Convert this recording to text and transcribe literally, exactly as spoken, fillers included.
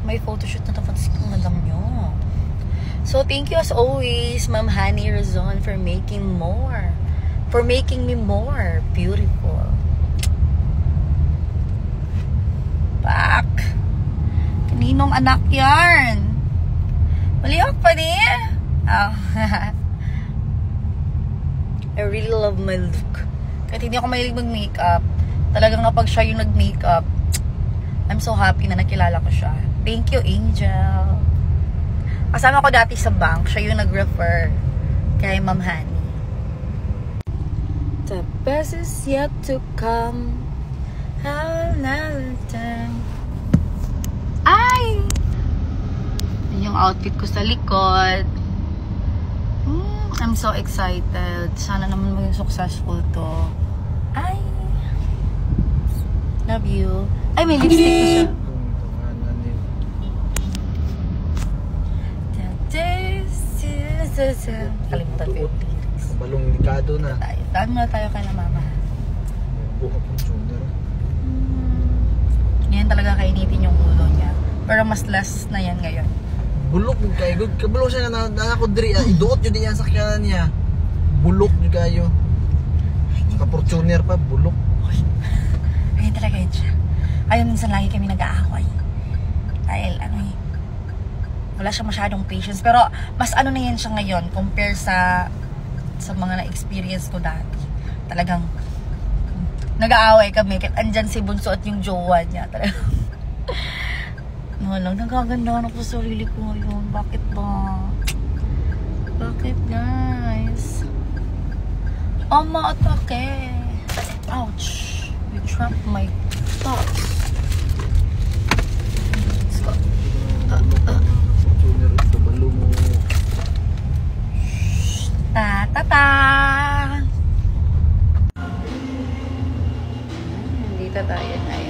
may photoshoot na tapos kung alam nyo. So, thank you as always, Ma'am Honey Razon, for making more. For making me more beautiful. Pak! Kaninong anak yarn? Maliwag pa din? Oh. I really love my look. Kahit hindi ako mahilig mag-makeup, talagang kapag siya yung nag-makeup, I'm so happy na nakilala ko siya. Thank you, Angel. Kasama ko dati sa bank, siya yung nag-refer kay Ma'am Honey. The best is yet to come. Another time. Ay! Yung outfit ko sa likod. Mm, I'm so excited. Sana naman maging successful to. Ay! Love you. Ay, may lipstick na siya. Kalimutan ko yung lyrics. Balong delikado na. Tayo. Daan muna tayo kay na mama. Buka po junior. Yan talaga kainitin yung ulo niya. Pero mas less na yan ngayon. Bulok yung kayo. Kabulok siya na nakakudri. Iduot yun yan sa kanan niya. Bulok yung kayo. Ka-fortuner pa, bulok. Ayun talaga yun siya. Ayun minsan lagi kami nag-aaway. Dahil ano eh. Wala siya masyadong patience. Pero mas ano na yan siya ngayon compare sa sa mga na-experience ko dati. Talagang nag-aaway kami. Kahit andyan si Bunso at yung jowa niya. Talagang no, lang, nagaganda na po sa sarili ko ngayon. Bakit ba? Bakit guys? Ama atake. Ouch. You trapped my thoughts. Let's go. Uh, uh. Ta ta ta. Dito tayo na.